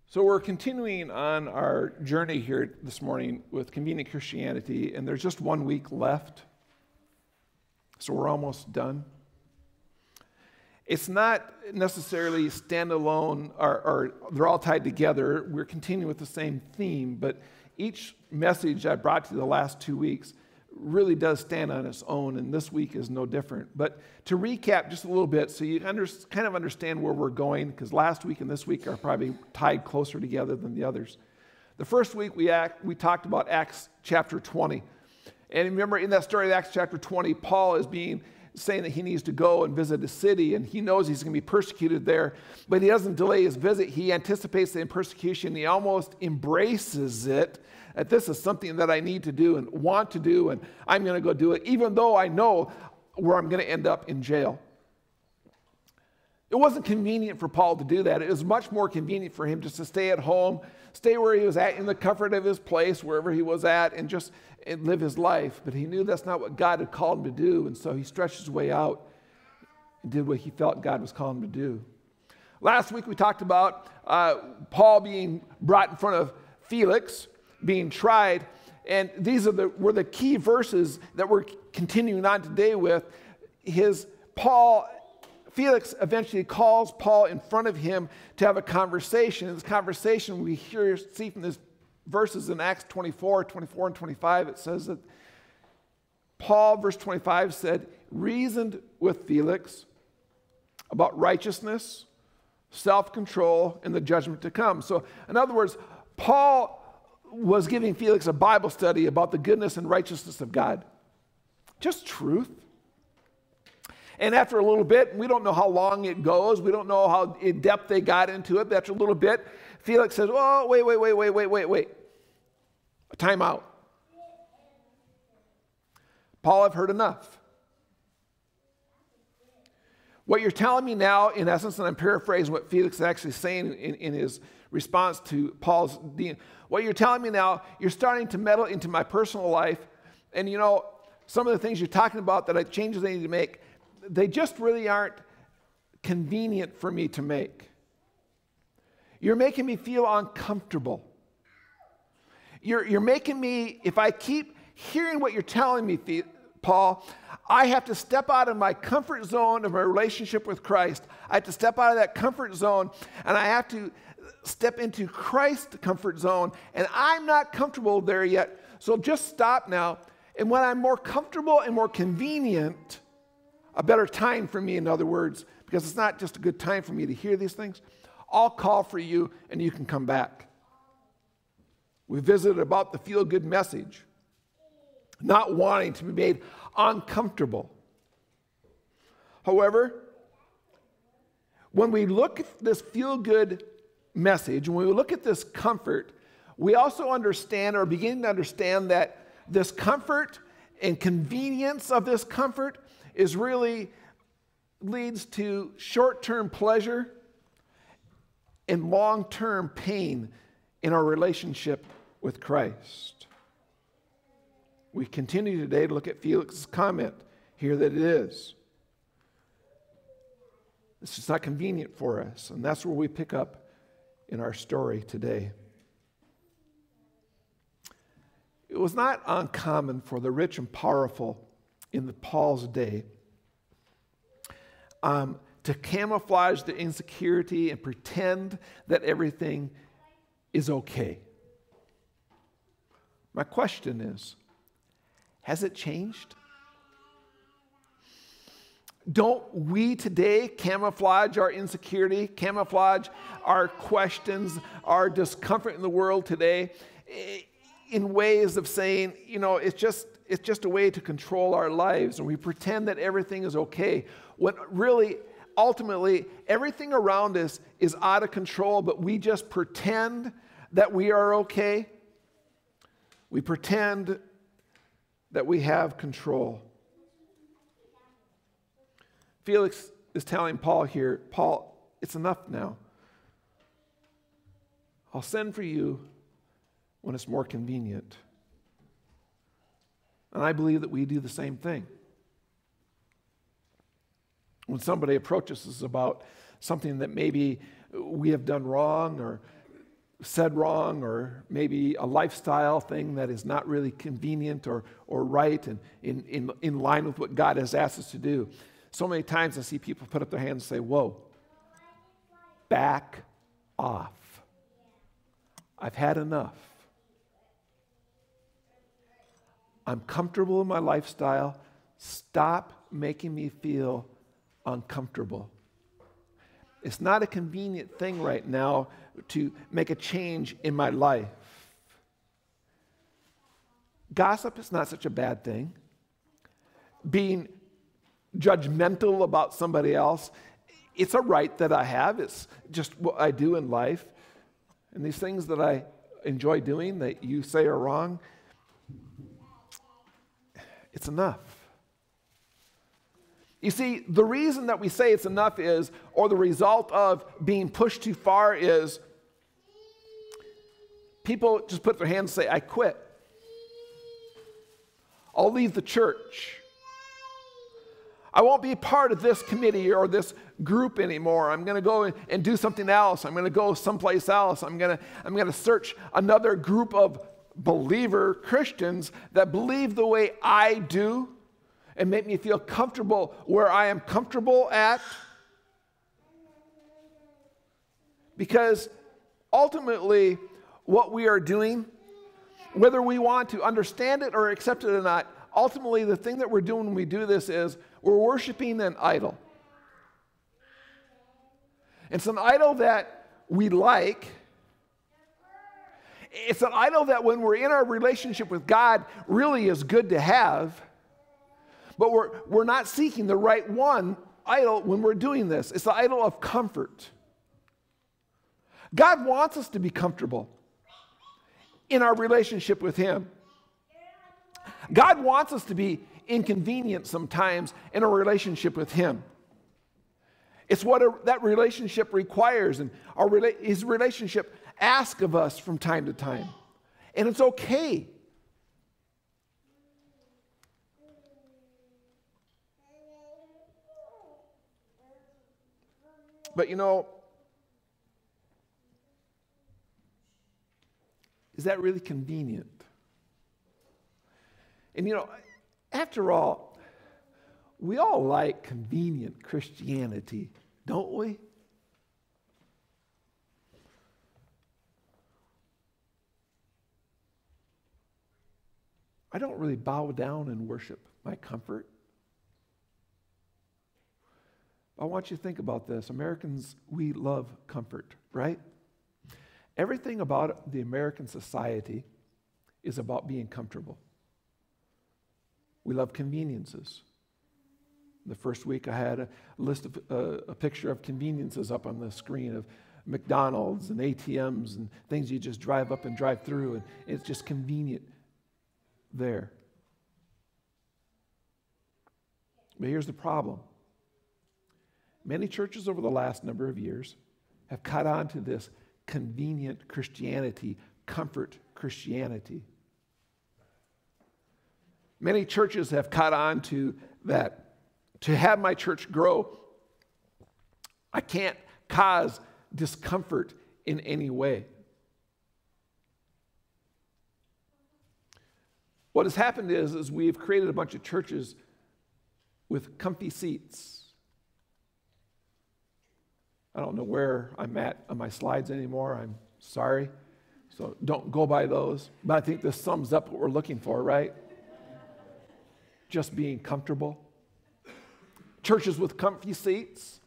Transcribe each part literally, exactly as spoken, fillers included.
So we're continuing on our journey here this morning with Convenient Christianity, and there's just one week left. So we're almost done. It's not necessarily standalone, or, or they're all tied together. We're continuing with the same theme, but each message I brought to you the last two weeks really does stand on its own, and this week is no different. But to recap just a little bit so you under, kind of understand where we're going, because last week and this week are probably tied closer together than the others. The first week we, act, we talked about Acts chapter twenty. And remember, in that story of Acts chapter twenty, Paul is being saying that he needs to go and visit a city, and he knows he's going to be persecuted there, but he doesn't delay his visit. He anticipates the persecution. He almost embraces it, that this is something that I need to do and want to do, and I'm going to go do it, even though I know where I'm going to end up in jail. It wasn't convenient for Paul to do that. It was much more convenient for him just to stay at home, stay where he was at, in the comfort of his place, wherever he was at, and just and live his life. But he knew that's not what God had called him to do, and so he stretched his way out and did what he felt God was calling him to do. Last week we talked about uh, Paul being brought in front of Felix, being tried, and these are the were the key verses that we're continuing on today with. His Paul, Felix eventually calls Paul in front of him to have a conversation. In this conversation we hear, see from these verses in Acts twenty-four, twenty-four and twenty-five, it says that Paul, verse twenty-five, said, reasoned with Felix about righteousness, self-control, and the judgment to come. So, in other words, Paul was giving Felix a Bible study about the goodness and righteousness of God. Just truth. And after a little bit, we don't know how long it goes, we don't know how in depth they got into it, but after a little bit, Felix says, oh, wait, wait, wait, wait, wait, wait, wait. A time out. Paul, I've heard enough. What you're telling me now, in essence, and I'm paraphrasing what Felix is actually saying in, in his response to Paul's dean, what you're telling me now, you're starting to meddle into my personal life, and you know, some of the things you're talking about that I changes I need to make, they just really aren't convenient for me to make. You're making me feel uncomfortable. You're, you're making me, if I keep hearing what you're telling me, Paul, I have to step out of my comfort zone of my relationship with Christ. I have to step out of that comfort zone, and I have to step into Christ's comfort zone, and I'm not comfortable there yet. So just stop now, and when I'm more comfortable and more convenient, a better time for me, in other words, because it's not just a good time for me to hear these things, I'll call for you and you can come back. We visited about the feel-good message, not wanting to be made uncomfortable. However, when we look at this feel-good message, when we look at this comfort, we also understand or begin to understand that this comfort and convenience of this comfort is really leads to short-term pleasure and long-term pain in our relationship with Christ. We continue today to look at Felix's comment here that it is. It's just not convenient for us, and that's where we pick up in our story today. It was not uncommon for the rich and powerful in the Paul's day um, to camouflage their insecurity and pretend that everything is okay. My question is, has it changed? Don't we today camouflage our insecurity, camouflage our questions, our discomfort in the world today in ways of saying, you know, it's just it's just a way to control our lives, and we pretend that everything is okay, when really, ultimately, everything around us is out of control, but we just pretend that we are okay. We pretend that we have control. Felix is telling Paul here, Paul, it's enough now. I'll send for you when it's more convenient. And I believe that we do the same thing. When somebody approaches us about something that maybe we have done wrong, or said wrong, or maybe a lifestyle thing that is not really convenient or, or right and in, in, in line with what God has asked us to do. So many times I see people put up their hands and say, whoa, back off. I've had enough. I'm comfortable in my lifestyle. Stop making me feel uncomfortable. It's not a convenient thing right now to make a change in my life. Gossip is not such a bad thing. Being judgmental about somebody else, it's a right that I have. It's just what I do in life. And these things that I enjoy doing that you say are wrong, it's enough. You see, the reason that we say it's enough is, or the result of being pushed too far is, people just put their hands and say, I quit. I'll leave the church. I won't be part of this committee or this group anymore. I'm going to go and do something else. I'm going to go someplace else. I'm going to, I'm going to search another group of believer Christians that believe the way I do and make me feel comfortable where I am comfortable at. Because ultimately, what we are doing, whether we want to understand it or accept it or not, ultimately the thing that we're doing when we do this is we're worshiping an idol. It's an idol that we like. It's an idol that when we're in our relationship with God really is good to have. But we're, we're not seeking the right one idol when we're doing this. It's the idol of comfort. God wants us to be comfortable in our relationship with Him. God wants us to be inconvenienced sometimes in a relationship with Him. It's what a, that relationship requires, and our His relationship asks of us from time to time. And it's okay. But you know, is that really convenient? And you know, after all, we all like convenient Christianity, don't we? I don't really bow down and worship my comfort. I want you to think about this. Americans, we love comfort, right? Everything about the American society is about being comfortable. We love conveniences. The first week I had a list of uh, a picture of conveniences up on the screen of McDonald's and A T Ms and things you just drive up and drive through, and it's just convenient there. But here's the problem. Many churches over the last number of years have caught on to this convenient Christianity, comfort Christianity. Many churches have caught on to that. To have my church grow, I can't cause discomfort in any way. What has happened is, is we've created a bunch of churches with comfy seats. I don't know where I'm at on my slides anymore. I'm sorry. So don't go by those. But I think this sums up what we're looking for, right? Just being comfortable. Churches with comfy seats.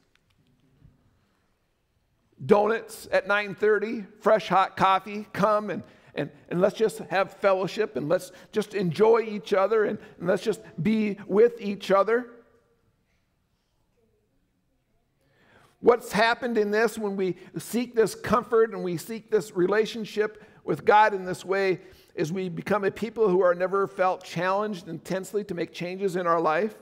Donuts at nine thirty. Fresh hot coffee. Come and, and, and let's just have fellowship and let's just enjoy each other and, and let's just be with each other. What's happened in this when we seek this comfort and we seek this relationship with God in this way is we become a people who are never felt challenged intensely to make changes in our life.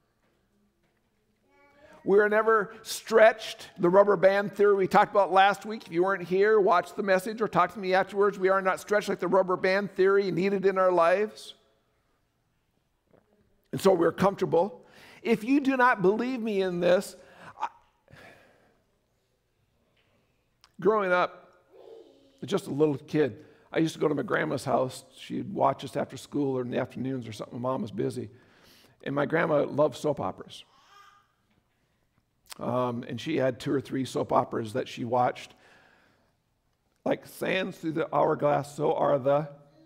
We are never stretched. The rubber band theory we talked about last week. If you weren't here, watch the message or talk to me afterwards. We are not stretched like the rubber band theory needed in our lives. And so we're comfortable. If you do not believe me in this, I, growing up, just a little kid. I used to go to my grandma's house. She'd watch us after school or in the afternoons or something. Mom was busy. And my grandma loved soap operas. Um, and she had two or three soap operas that she watched. Like sands through the hourglass, so are the...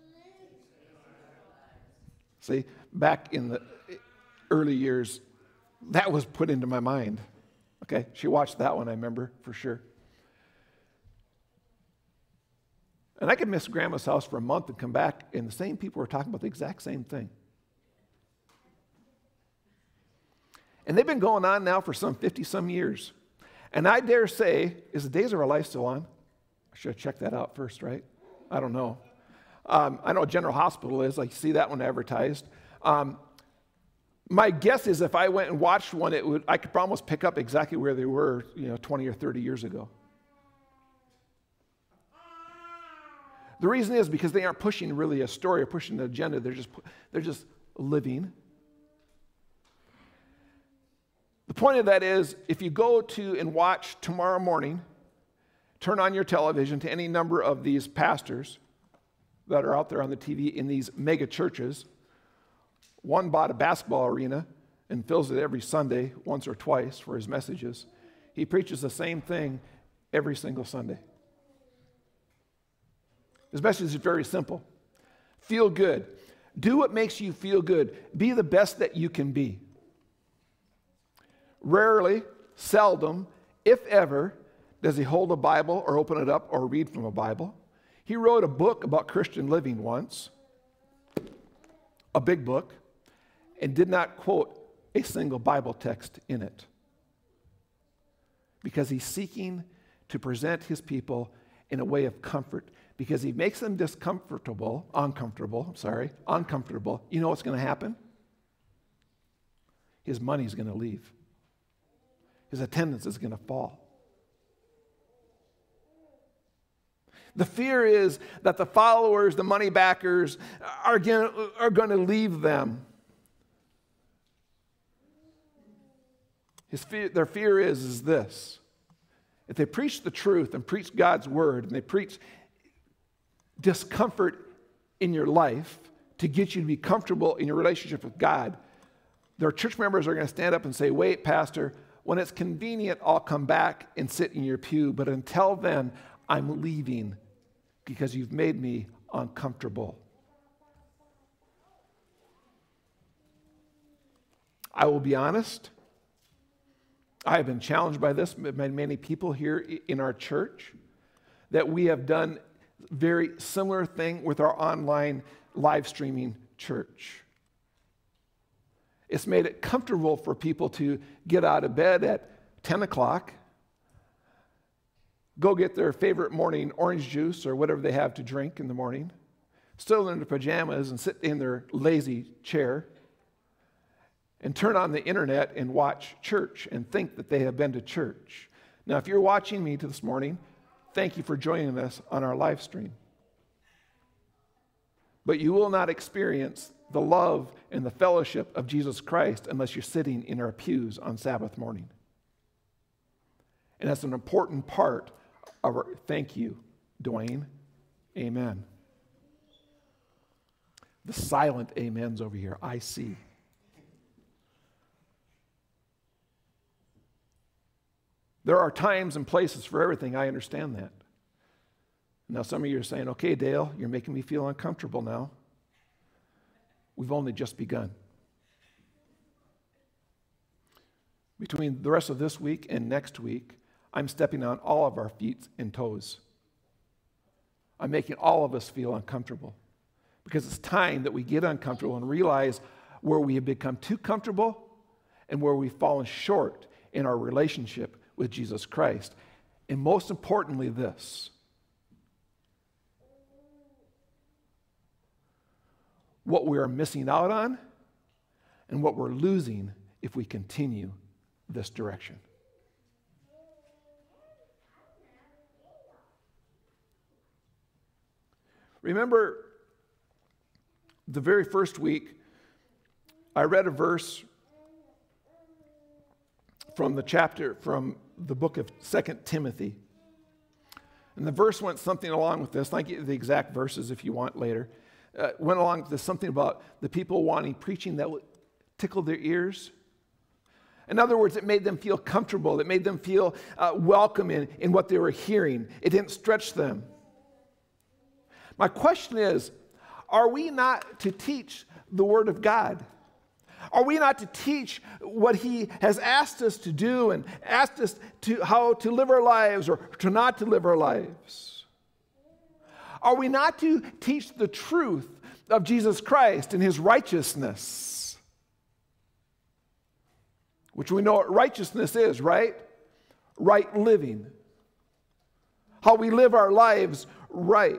See, back in the early years, that was put into my mind. Okay, she watched that one, I remember, for sure. And I could miss Grandma's house for a month and come back, and the same people were talking about the exact same thing. And they've been going on now for some fifty-some years. And I dare say, is the Days of Our Life still on? I should have checked that out first, right? I don't know. Um, I know General Hospital is. I see that one advertised. Um, my guess is if I went and watched one, it would I could almost pick up exactly where they were, you know, twenty or thirty years ago. The reason is because they aren't pushing really a story or pushing an agenda. They're just they're just living. The point of that is, if you go to and watch tomorrow morning, turn on your television to any number of these pastors that are out there on the T V in these mega churches. One bought a basketball arena and fills it every Sunday, once or twice, for his messages. He preaches the same thing every single Sunday. His message is very simple. Feel good. Do what makes you feel good. Be the best that you can be. Rarely, seldom, if ever, does he hold a Bible or open it up or read from a Bible. He wrote a book about Christian living once, a big book, and did not quote a single Bible text in it. Because he's seeking to present his people in a way of comfort. Because he makes them discomfortable, uncomfortable, I'm sorry, uncomfortable. You know what's going to happen? His money's going to leave. His attendance is going to fall. The fear is that the followers, the money backers, are going to, are going to leave them. His fear, their fear is, is this. If they preach the truth and preach God's word and they preach discomfort in your life to get you to be comfortable in your relationship with God, their church members are going to stand up and say, wait, Pastor, when it's convenient, I'll come back and sit in your pew, but until then, I'm leaving because you've made me uncomfortable. I will be honest. I have been challenged by this by many people here in our church that we have done very similar thing with our online live streaming church. It's made it comfortable for people to get out of bed at ten o'clock, go get their favorite morning orange juice or whatever they have to drink in the morning, still in their pajamas and sit in their lazy chair, and turn on the internet and watch church and think that they have been to church. Now, if you're watching me this morning, thank you for joining us on our live stream. But you will not experience the love and the fellowship of Jesus Christ unless you're sitting in our pews on Sabbath morning. And that's an important part of our, thank you, Dwayne. Amen. The silent amens over here, I see. There are times and places for everything. I understand that. Now, some of you are saying, okay, Dale, you're making me feel uncomfortable now. We've only just begun. Between the rest of this week and next week, I'm stepping on all of our feet and toes. I'm making all of us feel uncomfortable because it's time that we get uncomfortable and realize where we have become too comfortable and where we've fallen short in our relationship with Jesus Christ. And most importantly, this. What we are missing out on and what we're losing if we continue this direction. Remember, the very first week, I read a verse from the chapter, from the book of Second Timothy. And the verse went something along with this. I can give you the exact verses if you want later. Uh, went along with this, something about the people wanting preaching that would tickle their ears. In other words, it made them feel comfortable. It made them feel uh, welcome in, in what they were hearing. It didn't stretch them. My question is, are we not to teach the Word of God? Are we not to teach what He has asked us to do and asked us to how to live our lives or to not to live our lives? Are we not to teach the truth of Jesus Christ and His righteousness? Which we know what righteousness is, right? Right living. How we live our lives right.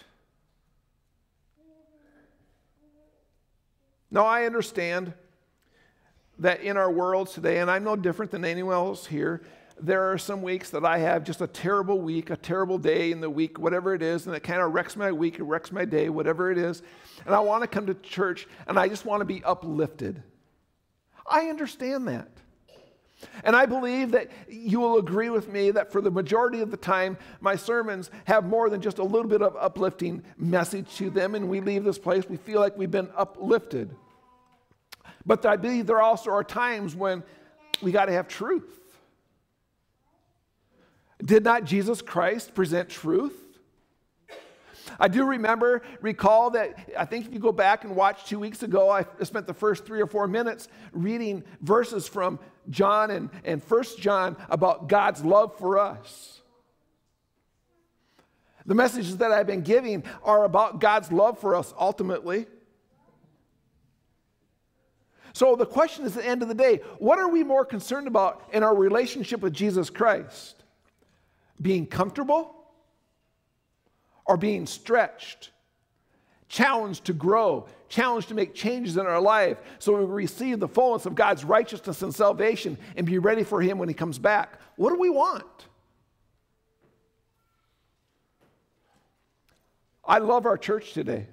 Now, I understand that in our world today, and I'm no different than anyone else here, there are some weeks that I have just a terrible week, a terrible day in the week, whatever it is, and it kind of wrecks my week, it wrecks my day, whatever it is, and I want to come to church, and I just want to be uplifted. I understand that. And I believe that you will agree with me that for the majority of the time, my sermons have more than just a little bit of uplifting message to them, and we leave this place, we feel like we've been uplifted. But I believe there also are times when we got to have truth. Did not Jesus Christ present truth? I do remember, recall that, I think if you go back and watch two weeks ago, I spent the first three or four minutes reading verses from John and, and First John about God's love for us. The messages that I've been giving are about God's love for us ultimately. So the question is, at the end of the day, what are we more concerned about in our relationship with Jesus Christ? Being comfortable or being stretched, challenged to grow, challenged to make changes in our life so we receive the fullness of God's righteousness and salvation and be ready for Him when He comes back? What do we want? I love our church today.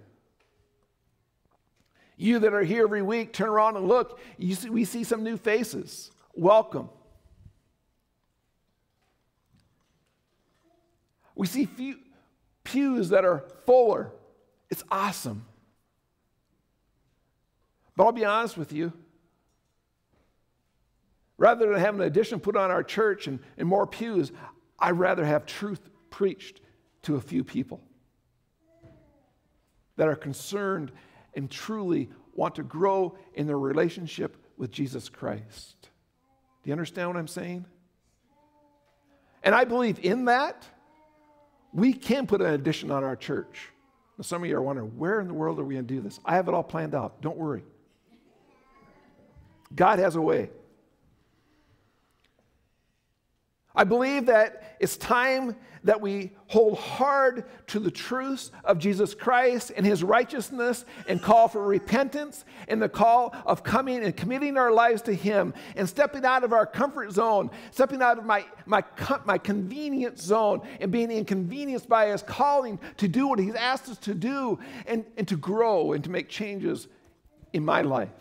You that are here every week, turn around and look. You see, we see some new faces. Welcome. We see few, pews that are fuller. It's awesome. But I'll be honest with you. Rather than having an addition put on our church and, and more pews, I'd rather have truth preached to a few people that are concerned and truly want to grow in their relationship with Jesus Christ. Do you understand what I'm saying? And I believe in that, we can put an addition on our church. Now, some of you are wondering, where in the world are we going to do this? I have it all planned out. Don't worry. God has a way. I believe that it's time that we hold hard to the truths of Jesus Christ and His righteousness and call for repentance and the call of coming and committing our lives to Him and stepping out of our comfort zone, stepping out of my, my, my convenience zone and being inconvenienced by His calling to do what He's asked us to do and, and to grow and to make changes in my life.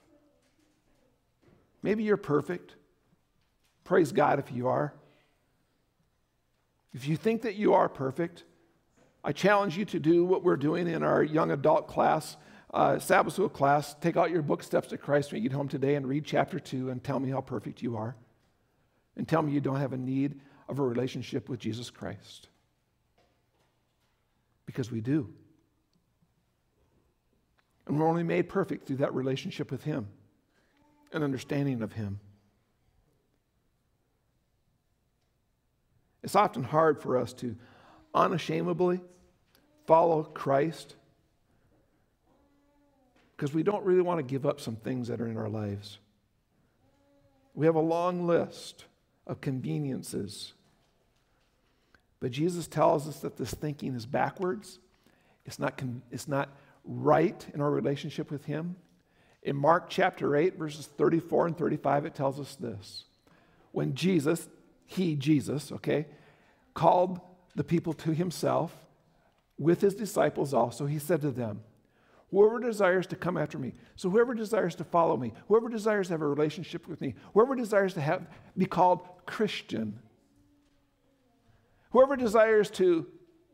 Maybe you're perfect. Praise God if you are. If you think that you are perfect, I challenge you to do what we're doing in our young adult class, uh, Sabbath school class. Take out your book, Steps to Christ, when you get home today and read chapter two and tell me how perfect you are. And tell me you don't have a need of a relationship with Jesus Christ. Because we do. And we're only made perfect through that relationship with Him and understanding of Him. It's often hard for us to unashamedly follow Christ because we don't really want to give up some things that are in our lives. We have a long list of conveniences. But Jesus tells us that this thinking is backwards. It's not, it's not right in our relationship with Him. In Mark chapter eight, verses thirty-four and thirty-five, it tells us this. When Jesus... He, Jesus, okay, called the people to Himself with His disciples also. He said to them, whoever desires to come after me, so whoever desires to follow me, whoever desires to have a relationship with me, whoever desires to have be called Christian, Whoever desires to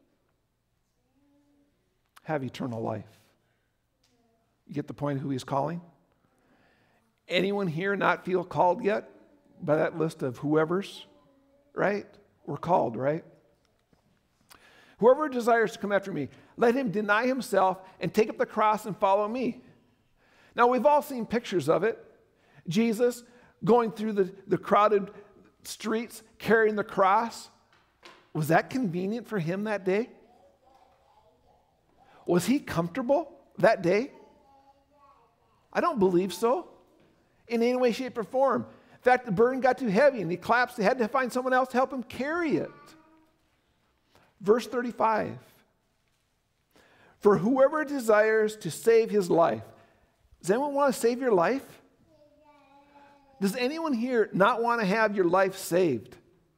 have eternal life. You get the point of who he's calling? Anyone here not feel called yet by that list of whoever's? Right? We're called, right? Whoever desires to come after me, let him deny himself and take up the cross and follow me. Now, we've all seen pictures of it. Jesus going through the, the crowded streets carrying the cross. Was that convenient for him that day? Was he comfortable that day? I don't believe so in any way, shape, or form. In fact, the burden got too heavy and he collapsed. They had to find someone else to help him carry it. Verse thirty-five. For whoever desires to save his life. Does anyone want to save your life? Does anyone here not want to have your life saved?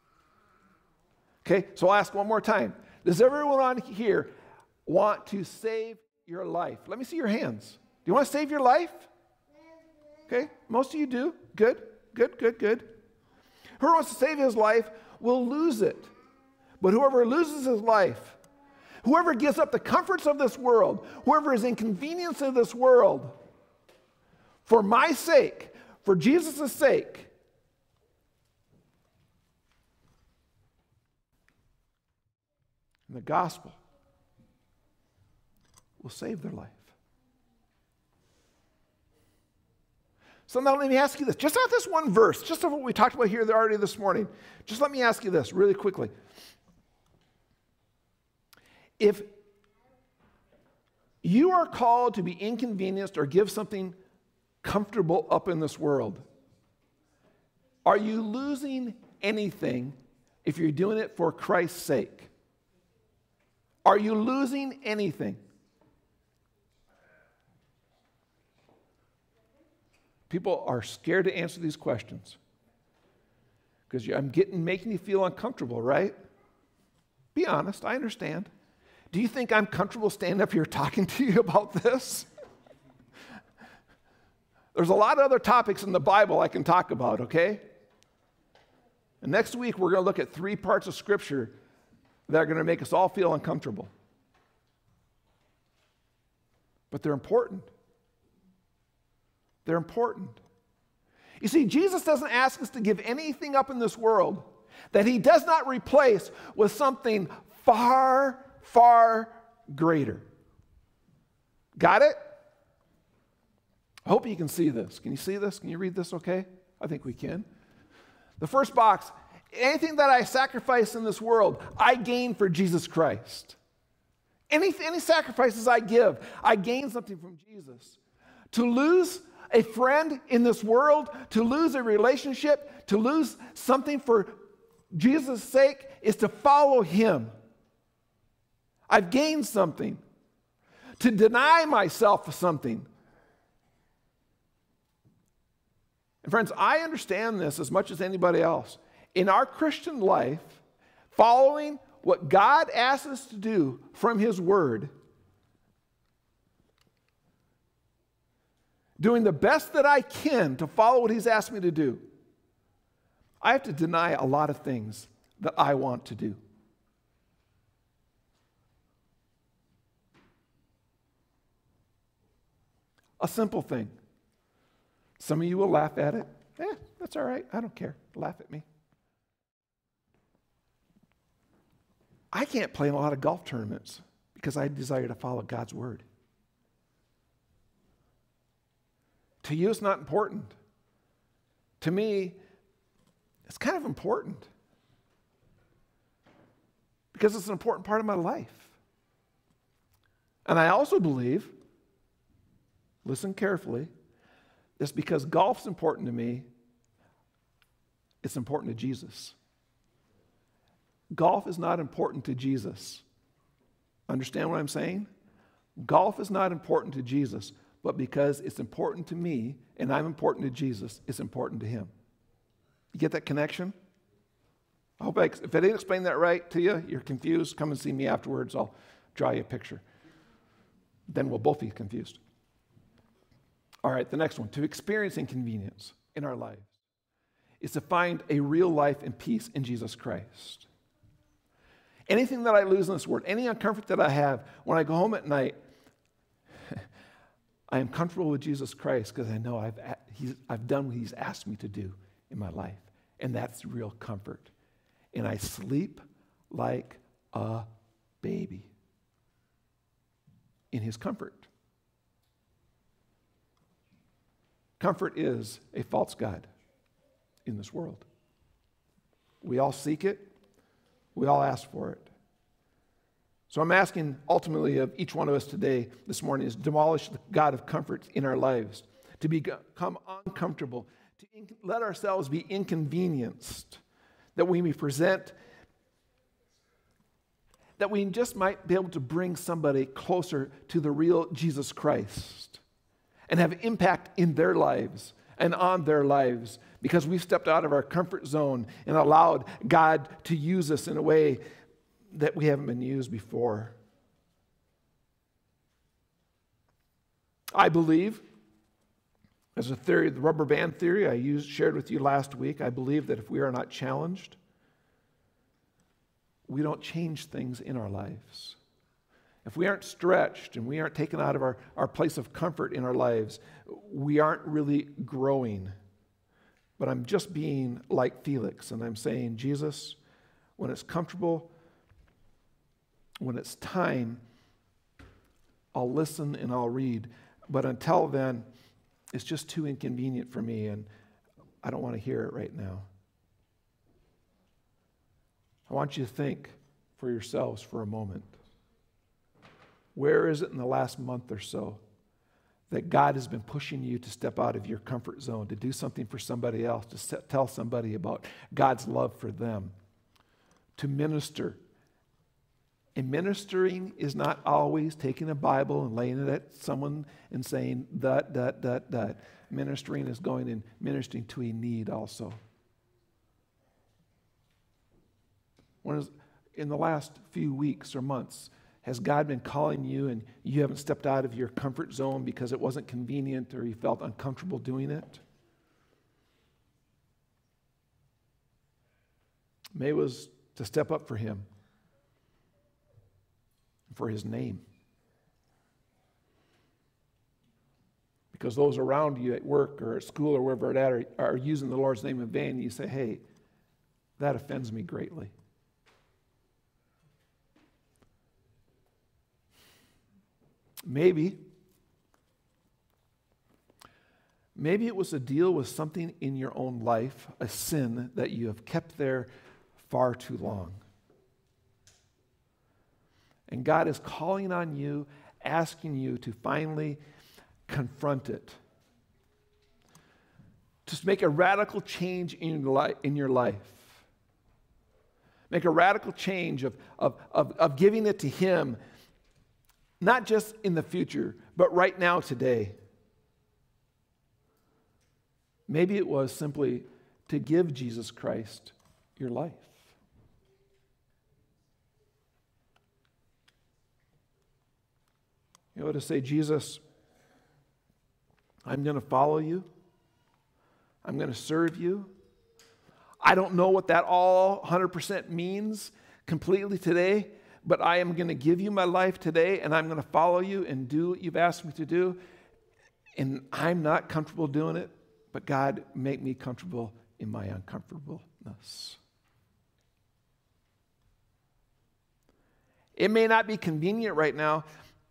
Okay, so I'll ask one more time. Does everyone on here want to save your life? Let me see your hands. Do you want to save your life? Okay, most of you do. Good, good, good, good. Whoever wants to save his life will lose it. But whoever loses his life, whoever gives up the comforts of this world, whoever is inconvenienced of this world, for my sake, for Jesus' sake, and the gospel will save their life. So now let me ask you this, just not this one verse, just of what we talked about here already this morning. Just let me ask you this really quickly. If you are called to be inconvenienced or give something comfortable up in this world, are you losing anything if you're doing it for Christ's sake? Are you losing anything? People are scared to answer these questions because I'm getting making you feel uncomfortable, right? Be honest, I understand. Do you think I'm comfortable standing up here talking to you about this? There's a lot of other topics in the Bible I can talk about, okay? And next week we're going to look at three parts of Scripture that are going to make us all feel uncomfortable. But they're important. They're important. You see, Jesus doesn't ask us to give anything up in this world that he does not replace with something far, far greater. Got it? I hope you can see this. Can you see this? Can you read this okay? I think we can. The first box, anything that I sacrifice in this world, I gain for Jesus Christ. Any, any sacrifices I give, I gain something from Jesus. To lose a friend in this world, to lose a relationship, to lose something for Jesus' sake is to follow him. I've gained something. To deny myself of something. And friends, I understand this as much as anybody else. In our Christian life, following what God asks us to do from his word, doing the best that I can to follow what he's asked me to do, I have to deny a lot of things that I want to do. A simple thing. Some of you will laugh at it. Eh, that's all right. I don't care. Laugh at me. I can't play in a lot of golf tournaments because I desire to follow God's word. To you, it's not important. To me, it's kind of important because it's an important part of my life. And I also believe, listen carefully, it's because golf's important to me, it's important to Jesus. Golf is not important to Jesus. Understand what I'm saying? Golf is not important to Jesus, but because it's important to me and I'm important to Jesus, it's important to him. You get that connection? I hope I, if I didn't explain that right to you, you're confused, come and see me afterwards. I'll draw you a picture. Then we'll both be confused. All right, the next one. To experience inconvenience in our lives is to find a real life and peace in Jesus Christ. Anything that I lose in this world, any uncomfort that I have, when I go home at night, I am comfortable with Jesus Christ because I know I've, he's, I've done what he's asked me to do in my life. And that's real comfort. And I sleep like a baby in his comfort. Comfort is a false god in this world. We all seek it. We all ask for it. So I'm asking ultimately of each one of us today, this morning, is demolish the God of comfort in our lives, to become uncomfortable, to inc- let ourselves be inconvenienced, that we may present, that we just might be able to bring somebody closer to the real Jesus Christ and have impact in their lives and on their lives because we've stepped out of our comfort zone and allowed God to use us in a way that we haven't been used before. I believe, as a theory, the rubber band theory I used, shared with you last week, I believe that if we are not challenged, we don't change things in our lives. If we aren't stretched and we aren't taken out of our, our place of comfort in our lives, we aren't really growing. But I'm just being like Felix, and I'm saying, Jesus, when it's comfortable, when it's time, I'll listen and I'll read. But until then, it's just too inconvenient for me, and I don't want to hear it right now. I want you to think for yourselves for a moment. Where is it in the last month or so that God has been pushing you to step out of your comfort zone, to do something for somebody else, to set, tell somebody about God's love for them, to minister? And ministering is not always taking a Bible and laying it at someone and saying, that, that, that, that. Ministering is going and ministering to a need also. When is, in the last few weeks or months, has God been calling you and you haven't stepped out of your comfort zone because it wasn't convenient or you felt uncomfortable doing it? Maybe it was to step up for him, for his name. Because those around you at work or at school or wherever it at are, are using the Lord's name in vain, and you say, hey, that offends me greatly. Maybe, maybe it was a deal with something in your own life, a sin that you have kept there far too long. And God is calling on you, asking you to finally confront it. To make a radical change in your life. In your life. Make a radical change of, of, of, of giving it to him, not just in the future, but right now, today. Maybe it was simply to give Jesus Christ your life. You know, to say, Jesus, I'm going to follow you. I'm going to serve you. I don't know what that all one hundred percent means completely today, but I am going to give you my life today, and I'm going to follow you and do what you've asked me to do. And I'm not comfortable doing it, but God, make me comfortable in my uncomfortableness. It may not be convenient right now,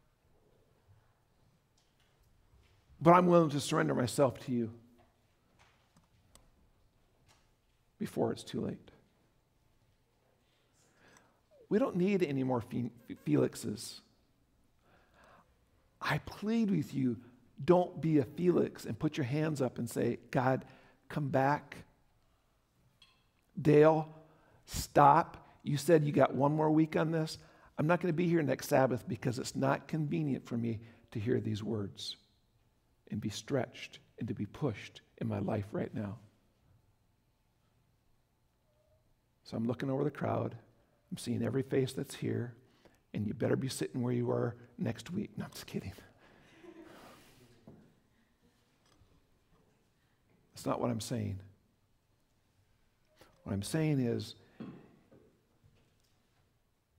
but I'm willing to surrender myself to you before it's too late. We don't need any more Felixes. I plead with you, don't be a Felix and put your hands up and say, God, come back. Dale, stop. You said you got one more week on this. I'm not going to be here next Sabbath because it's not convenient for me to hear these words and be stretched and to be pushed in my life right now. So I'm looking over the crowd. I'm seeing every face that's here, and you better be sitting where you are next week. No, I'm just kidding. That's not what I'm saying. What I'm saying is,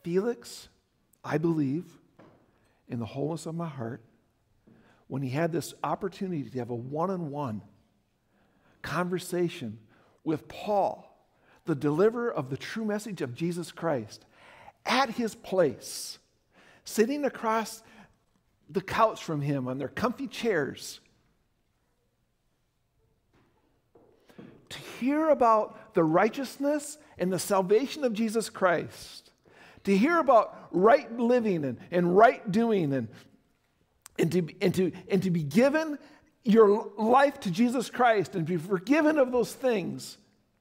Felix, I believe, in the wholeness of my heart, when he had this opportunity to have a one-on-one conversation with Paul, the deliverer of the true message of Jesus Christ, at his place, sitting across the couch from him on their comfy chairs, to hear about the righteousness and the salvation of Jesus Christ, to hear about right living and, and right doing, and, and, to, and, to, and to be given your life to Jesus Christ and be forgiven of those things.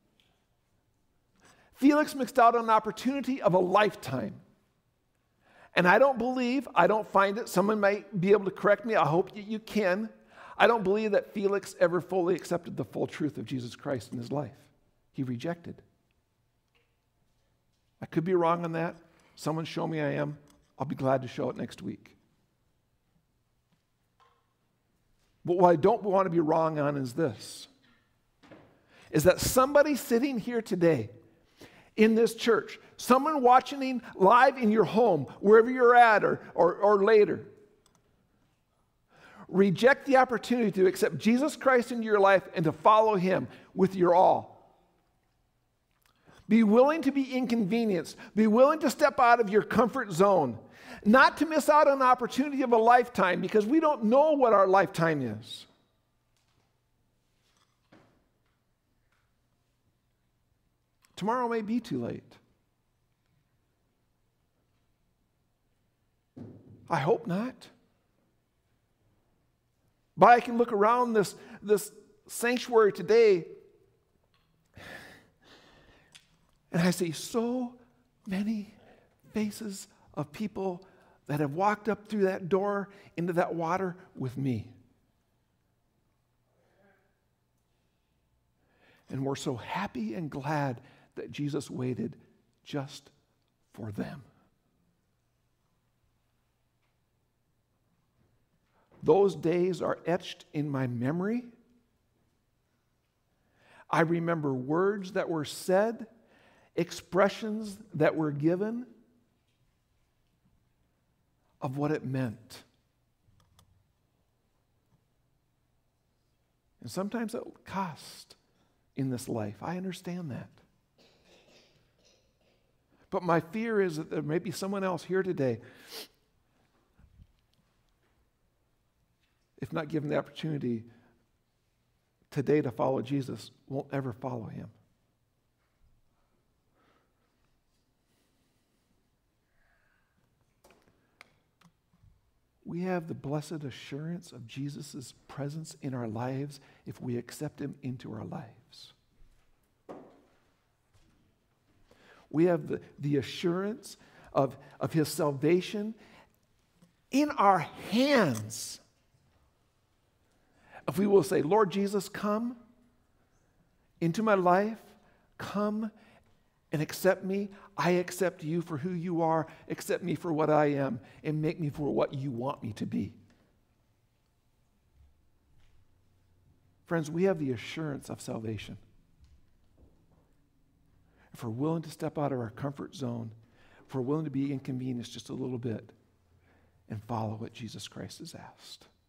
Felix missed out on an opportunity of a lifetime. And I don't believe, I don't find it, someone might be able to correct me, I hope you can. I don't believe that Felix ever fully accepted the full truth of Jesus Christ in his life. He rejected. I could be wrong on that. Someone show me I am. I'll be glad to show it next week. But what I don't want to be wrong on is this, is that somebody sitting here today in this church, someone watching live in your home, wherever you're at or, or, or later, reject the opportunity to accept Jesus Christ into your life and to follow him with your all. Be willing to be inconvenienced. Be willing to step out of your comfort zone. Not to miss out on an opportunity of a lifetime, because we don't know what our lifetime is. Tomorrow may be too late. I hope not. But I can look around this, this sanctuary today and I see so many faces of people that have walked up through that door into that water with me. And we're so happy and glad that Jesus waited just for them. Those days are etched in my memory. I remember words that were said, expressions that were given of what it meant. And sometimes it cost in this life. I understand that. But my fear is that there may be someone else here today, if not given the opportunity today to follow Jesus, won't ever follow him. We have the blessed assurance of Jesus' presence in our lives if we accept him into our lives. We have the, the assurance of, of his salvation in our hands. If we will say, Lord Jesus, come into my life, come and accept me. I accept you for who you are. Accept me for what I am and make me for what you want me to be. Friends, we have the assurance of salvation. If we're willing to step out of our comfort zone, if we're willing to be inconvenienced just a little bit and follow what Jesus Christ has asked.